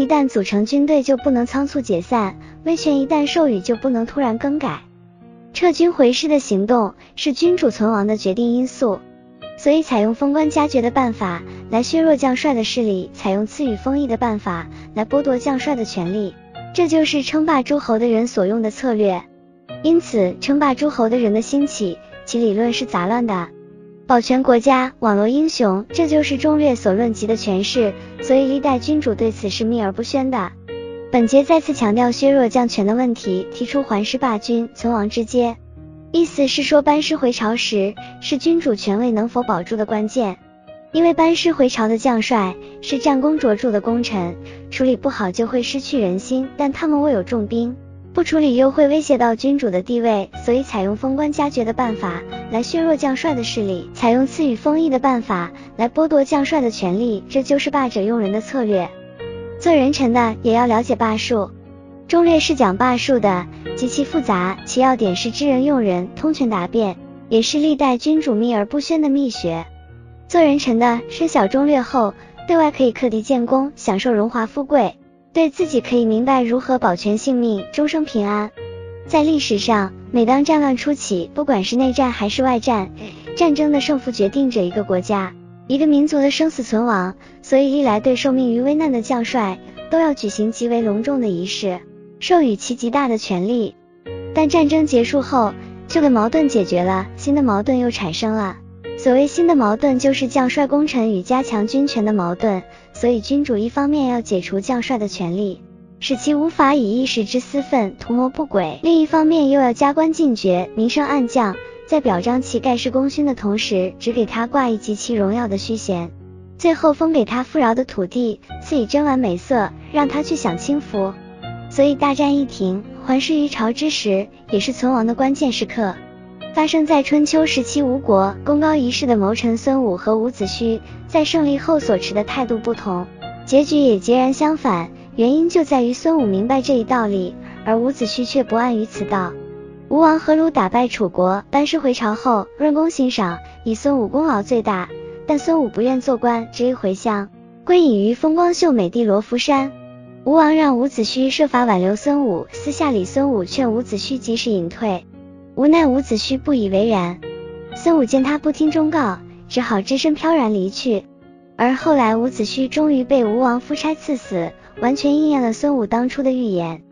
一旦组成军队就不能仓促解散，威权一旦授予就不能突然更改。撤军回师的行动是君主存亡的决定因素，所以采用封官加爵的办法来削弱将帅的势力，采用赐予封邑的办法来剥夺将帅的权力，这就是称霸诸侯的人所用的策略。因此称霸诸侯的人的兴起，其理论是杂乱的。保全国家，网罗英雄，这就是中略所论及的权势，所以历代君主对此是秘而不宣的。本节再次强调削弱将权的问题，提出还师罢军、存亡之阶，意思是说班师回朝时是君主权位能否保住的关键。因为班师回朝的将帅是战功卓著的功臣，处理不好就会失去人心，但他们握有重兵，不处理又会威胁到君主的地位，所以采用封官加爵的办法来削弱将帅的势力，采用赐予封邑的办法来剥夺将帅的权力，这就是霸者用人的策略。做人臣的也要了解霸术，中略是讲霸术的，极其复杂，其要点是知人用人，通权达变，也是历代君主秘而不宣的秘学。做人臣的身晓中略后，对外可以克敌建功，享受荣华富贵，对自己可以明白如何保全性命，终生平安。在历史上，每当战乱初起，不管是内战还是外战，战争的胜负决定着一个国家、一个民族的生死存亡，所以历来对受命于危难的将帅都要举行极为隆重的仪式，授予其极大的权力。但战争结束后，旧的矛盾解决了，新的矛盾又产生了。所谓新的矛盾，就是将帅功臣与加强军权的矛盾，所以君主一方面要解除将帅的权力，使其无法以一时之私愤图谋不轨，另一方面又要加官进爵，明升暗降，在表彰其盖世功勋的同时，只给他挂一极其荣耀的虚衔，最后封给他富饶的土地，赐以珍玩美色，让他去享清福。所以大战一停，还师于朝之时，也是存亡的关键时刻。发生在春秋时期吴国，功高一世的谋臣孙武和伍子胥在胜利后所持的态度不同，结局也截然相反，原因就在于孙武明白这一道理，而伍子胥却不谙于此道。吴王阖庐打败楚国，班师回朝后，论功行赏，以孙武功劳最大，但孙武不愿做官，只意回乡，归隐于风光秀美地罗浮山。吴王让伍子胥设法挽留孙武，私下里孙武劝伍子胥及时隐退，无奈伍子胥不以为然，孙武见他不听忠告，只好只身飘然离去。而后来伍子胥终于被吴王夫差赐死，完全应验了孙武当初的预言。